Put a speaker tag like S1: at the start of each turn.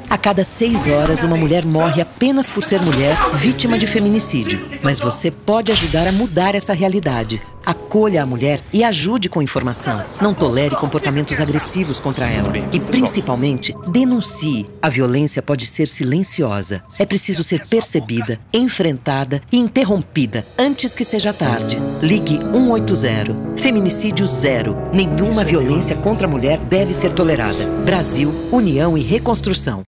S1: A cada 6 horas, uma mulher morre apenas por ser mulher, vítima de feminicídio. Mas você pode ajudar a mudar essa realidade. Acolha a mulher e ajude com informação. Não tolere comportamentos agressivos contra ela. E, principalmente, denuncie. A violência pode ser silenciosa. É preciso ser percebida, enfrentada e interrompida antes que seja tarde. Ligue 180. Feminicídio zero. Nenhuma violência contra a mulher deve ser tolerada. Brasil, União e Reconstrução.